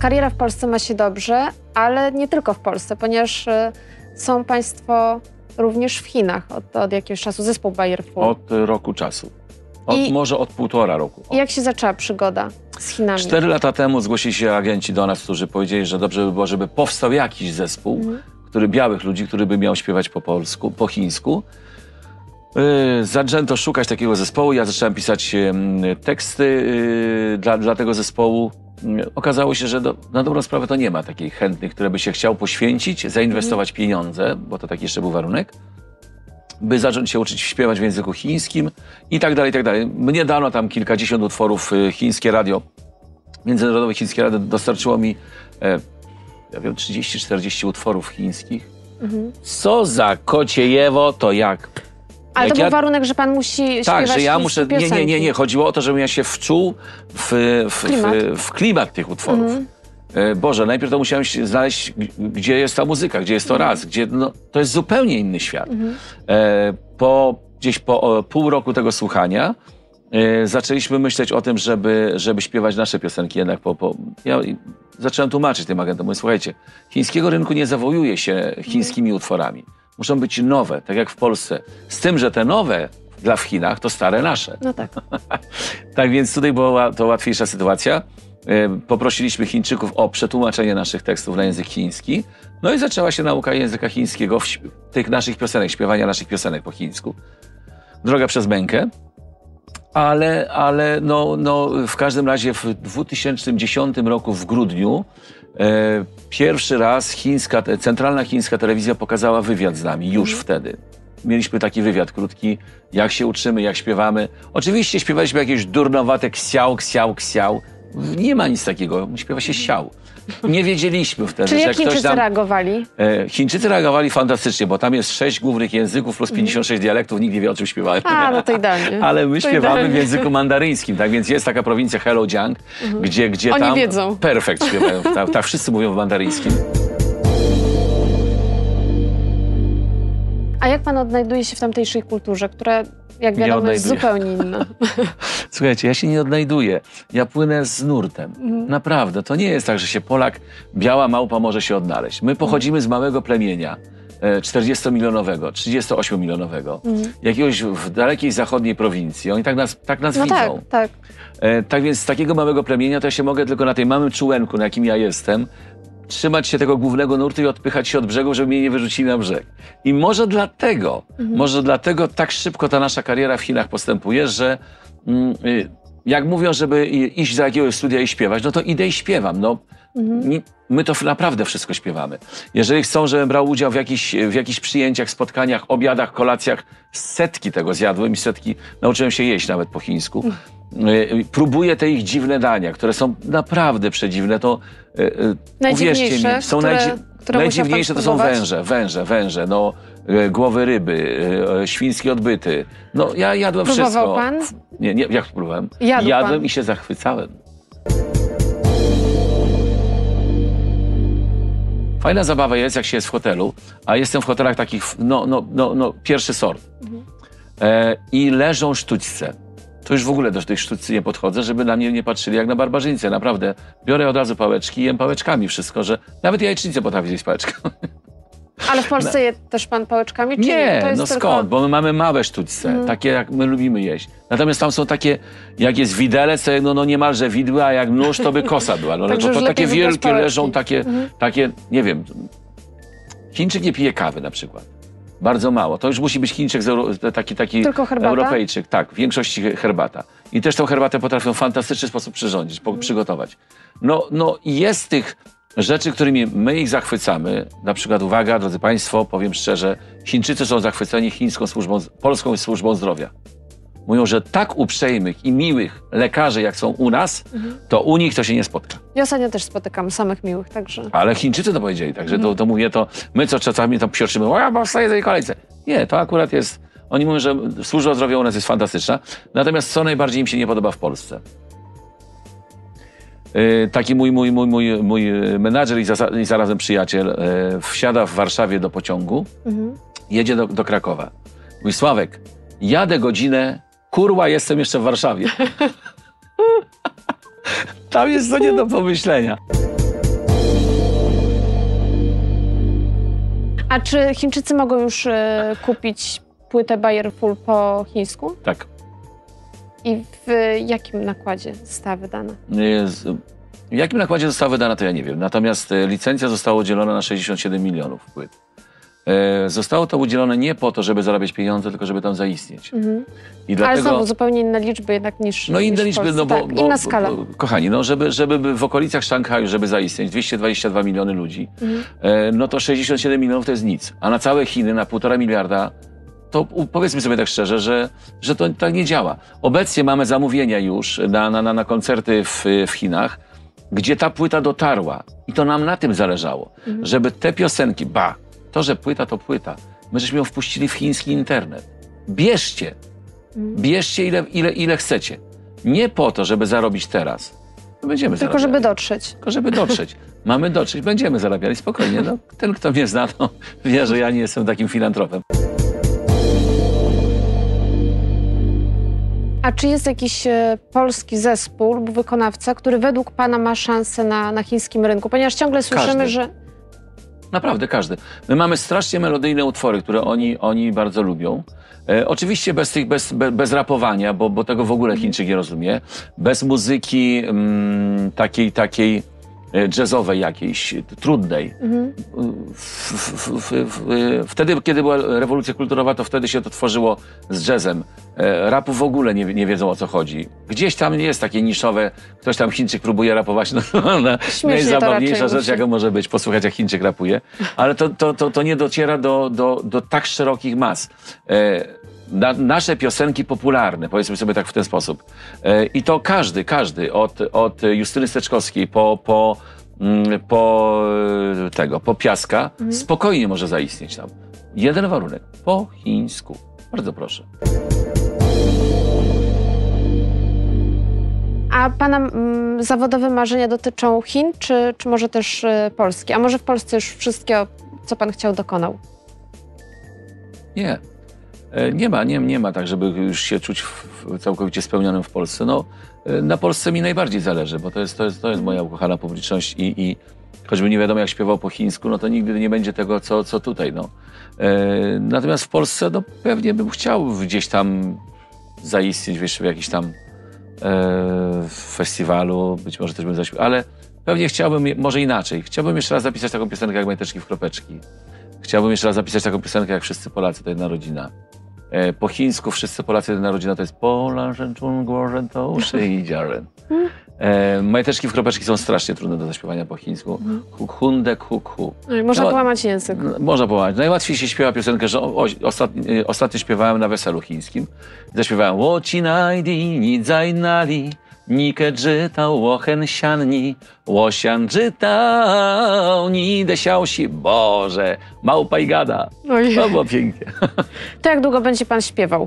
kariera w Polsce ma się dobrze, ale nie tylko w Polsce, ponieważ są państwo również w Chinach od jakiegoś czasu, zespół Bayer Fu. Od roku czasu. Może od 1,5 roku. I jak się zaczęła przygoda z Chinami? 4 lata temu zgłosili się agenci do nas, którzy powiedzieli, że dobrze by było, żeby powstał jakiś zespół, białych ludzi, który by miał śpiewać po polsku, po chińsku. Zaczęto szukać takiego zespołu, ja zacząłem pisać teksty dla tego zespołu. Okazało się, że na dobrą sprawę to nie ma takich chętnych, które by się chciał poświęcić, zainwestować pieniądze, bo to taki jeszcze był warunek, by zacząć się uczyć śpiewać w języku chińskim i tak dalej, i tak dalej. Mnie dano tam kilkadziesiąt utworów, chińskie radio, międzynarodowe chińskie radio dostarczyło mi, ja wiem, 30-40 utworów chińskich. Co za kociejewo, to jak? Ale to był warunek, że pan musi śpiewać. Tak, że ja muszę. Piosenki. Nie. Chodziło o to, żebym ja się wczuł w klimat tych utworów. Boże, najpierw to musiałem znaleźć, gdzie jest ta muzyka, gdzie jest to raz, gdzie to jest zupełnie inny świat. Gdzieś po pół roku tego słuchania zaczęliśmy myśleć o tym, żeby śpiewać nasze piosenki. Jednak ja zacząłem tłumaczyć tym agentom. Mówię, słuchajcie, chińskiego rynku nie zawojuje się chińskimi utworami. Muszą być nowe, tak jak w Polsce. Z tym, że te nowe w Chinach to stare nasze. No tak. Tak więc tutaj była to łatwiejsza sytuacja. Poprosiliśmy Chińczyków o przetłumaczenie naszych tekstów na język chiński. No i zaczęła się nauka języka chińskiego, tych naszych piosenek, śpiewania naszych piosenek po chińsku. Droga przez mękę. Ale w każdym razie w 2010 roku w grudniu pierwszy raz centralna chińska telewizja pokazała wywiad z nami już wtedy. Mieliśmy taki wywiad krótki, jak się uczymy, jak śpiewamy. Oczywiście śpiewaliśmy jakieś durnowate ksiał. Nie ma nic takiego, śpiewa się siał. Nie wiedzieliśmy wtedy, czyli że jak Chińczycy reagowali? Chińczycy reagowali fantastycznie, bo tam jest 6 głównych języków plus 56 dialektów, nikt nie wie, o czym śpiewałem. No to idealnie. Ale my śpiewamy w języku mandaryńskim, tak więc jest taka prowincja Heilongjiang, gdzie Oni tam wiedzą. perfekt śpiewają, tam wszyscy mówią w mandaryńskim. A jak pan odnajduje się w tamtejszej kulturze, która, jak wiadomo, jest zupełnie inna? Słuchajcie, ja się nie odnajduję. Ja płynę z nurtem. Naprawdę. To nie jest tak, że się Polak, biała małpa może się odnaleźć. My pochodzimy z małego plemienia, 40-milionowego, 38-milionowego, jakiegoś w dalekiej zachodniej prowincji. Oni tak nas widzą. Tak. Tak więc z takiego małego plemienia to ja się mogę tylko na tej małym czółenku, na jakim ja jestem, trzymać się tego głównego nurtu i odpychać się od brzegu, żeby mnie nie wyrzucili na brzeg. I może dlatego tak szybko ta nasza kariera w Chinach postępuje, że jak mówią, żeby iść do jakiegoś studia i śpiewać, no to idę i śpiewam. My to naprawdę wszystko śpiewamy. Jeżeli chcą, żebym brał udział w jakichś przyjęciach, spotkaniach, obiadach, kolacjach, setki tego zjadłem i nauczyłem się jeść nawet po chińsku. Próbuję te ich dziwne dania, które są naprawdę przedziwne. To uwierzcie mi, są najdziwniejsze to są węże, głowy ryby, świńskie odbyty. No ja jadłem Próbował wszystko. pan? Nie, jak próbowałem? Jadłem i się zachwycałem. Fajna zabawa jest, jak się jest w hotelu, a jestem w hotelach takich, pierwszy sort. I leżą sztućce. To już w ogóle do tych sztućcy nie podchodzę, żeby na mnie nie patrzyli jak na barbarzyńcę. Naprawdę. Biorę od razu pałeczki i jem pałeczkami wszystko, że nawet jajecznicę potrafię zjeść pałeczką. Ale w Polsce je też pan pałeczkami? Czy nie, to jest tylko... skąd? Bo my mamy małe sztućce, takie jak my lubimy jeść. Natomiast tam są takie, jak jest widelec, to niemalże widły, a jak nóż, to by kosa była. Także to takie wielkie leżą, takie, nie wiem. Chińczyk nie pije kawy na przykład. Bardzo mało. To już musi być Chińczyk, taki tylko herbata? Europejczyk. Tak, w większości herbata. I też tą herbatę potrafią w fantastyczny sposób przyrządzić, przygotować. I jest tych rzeczy, którymi my ich zachwycamy. Na przykład, uwaga, drodzy Państwo, powiem szczerze, Chińczycy są zachwyceni polską służbą zdrowia. Mówią, że tak uprzejmych i miłych lekarzy, jak są u nas, to u nich to się nie spotka. Ja ostatnio też spotykam samych miłych, także... Ale Chińczycy to powiedzieli, także to mówię, to my co czasami tam psioczymy, bo wstaję z tej kolejce. Nie, to akurat jest... Oni mówią, że służba zdrowia u nas jest fantastyczna, natomiast co najbardziej im się nie podoba w Polsce? Taki mój menadżer i zarazem przyjaciel wsiada w Warszawie do pociągu, jedzie do Krakowa. Mówi, Sławek, jadę godzinę, kurwa, jestem jeszcze w Warszawie. Tam jest to nie do pomyślenia. A czy Chińczycy mogą już kupić płytę Bayer Full po chińsku? Tak. I w jakim nakładzie została wydana? W jakim nakładzie została wydana, to ja nie wiem. Natomiast licencja została udzielona na 67 milionów płyt. Zostało to udzielone nie po to, żeby zarabiać pieniądze, tylko żeby tam zaistnieć. I dlatego... Ale znowu zupełnie inne liczby jednak niż No inne niż w liczby, Polsce. no bo, tak, inna skala. Kochani, no żeby w okolicach Szanghaju, żeby zaistnieć, 222 miliony ludzi, no to 67 milionów to jest nic. A na całe Chiny, na 1,5 miliarda, to powiedzmy sobie tak szczerze, że to tak nie działa. Obecnie mamy zamówienia już na koncerty w Chinach, gdzie ta płyta dotarła. I to nam na tym zależało, żeby te piosenki, to, że płyta to płyta, my żeśmy ją wpuścili w chiński internet. Bierzcie. Bierzcie ile chcecie. Nie po to, żeby zarobić teraz. Będziemy Tylko zarabiali. żeby dotrzeć. Tylko żeby dotrzeć. Mamy dotrzeć, będziemy zarabiali spokojnie. No, ten, kto mnie zna, to wie, że ja nie jestem takim filantropem. A czy jest jakiś polski zespół lub wykonawca, który według pana ma szansę na chińskim rynku? Ponieważ ciągle słyszymy, Każdy. że... Naprawdę każdy. My mamy strasznie melodyjne utwory, które oni bardzo lubią. Oczywiście bez rapowania, bo tego w ogóle Chińczyk nie rozumie. Bez muzyki takiej jazzowej jakiejś, trudnej. Wtedy, kiedy była rewolucja kulturowa, to wtedy się to tworzyło z jazzem. Rapu w ogóle nie wiedzą, o co chodzi. Gdzieś tam jest takie niszowe, ktoś tam Chińczyk próbuje rapować, no najzabawniejsza rzecz, jaka może być, posłuchać jak Chińczyk rapuje. Ale to nie dociera do tak szerokich mas. Nasze piosenki popularne, powiedzmy sobie tak w ten sposób. I to każdy, od Justyny Steczkowskiej po Piaska, spokojnie może zaistnieć tam. Jeden warunek, po chińsku. Bardzo proszę. A pana zawodowe marzenia dotyczą Chin, czy może też Polski? A może w Polsce już wszystkiego, co pan chciał, dokonał? Nie. Nie ma tak, żeby już się czuć całkowicie spełnionym w Polsce. No, na Polsce mi najbardziej zależy, bo to jest moja ukochana publiczność i choćby nie wiadomo jak śpiewał po chińsku, no to nigdy nie będzie tego, co tutaj. No. Natomiast w Polsce no, pewnie bym chciał gdzieś tam zaistnieć w jakiś tam festiwalu, być może też bym zaśpiewał, ale pewnie chciałbym, może inaczej, chciałbym jeszcze raz zapisać taką piosenkę jak Majteczki w kropeczki. Chciałbym jeszcze raz zapisać taką piosenkę jak Wszyscy Polacy to jedna rodzina. Po chińsku Wszyscy Polacy to jedna rodzina to jest Pola, Rzęczun, Głorzeń, to uszy i dziaren. Majteczki w kropeczki są strasznie trudne do zaśpiewania po chińsku. Huk, hundek, huk, hu. Można połamać język. Można połamać. Najłatwiej się śpiewa piosenkę, że ostatnio śpiewałem na weselu chińskim. Zaśpiewałem Wo qi nai di ni zai nali, ni ke zhi tao wo hen xian ni, wo xian zhi tao ni de xiao xi. Boże, małpa i gada. To było pięknie. To jak długo będzie pan śpiewał?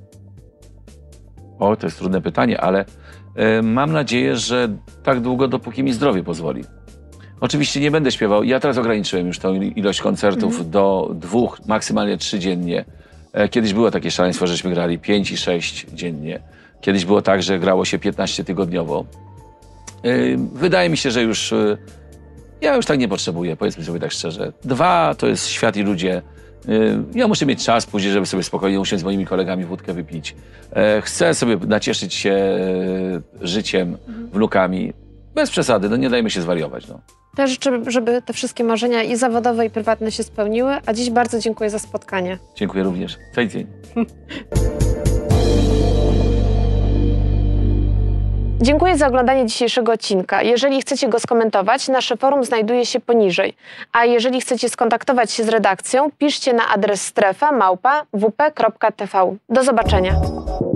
O, to jest trudne pytanie, ale mam nadzieję, że tak długo, dopóki mi zdrowie pozwoli. Oczywiście nie będę śpiewał. Ja teraz ograniczyłem już tą ilość koncertów do 2, maksymalnie 3 dziennie. Kiedyś było takie szaleństwo, żeśmy grali 5 i 6 dziennie. Kiedyś było tak, że grało się 15 tygodniowo. Wydaje mi się, że ja już tak nie potrzebuję, powiedzmy sobie tak szczerze. 2 to jest świat i ludzie. Ja muszę mieć czas później, żeby sobie spokojnie usiąść z moimi kolegami, wódkę wypić. Chcę sobie nacieszyć się życiem, wnukami. Bez przesady, no nie dajmy się zwariować. No. Też życzę, żeby te wszystkie marzenia i zawodowe, i prywatne się spełniły. A dziś bardzo dziękuję za spotkanie. Dziękuję również. Cześć dzień. Dziękuję za oglądanie dzisiejszego odcinka. Jeżeli chcecie go skomentować, nasze forum znajduje się poniżej. A jeżeli chcecie skontaktować się z redakcją, piszcie na adres strefa@wp.tv. Do zobaczenia.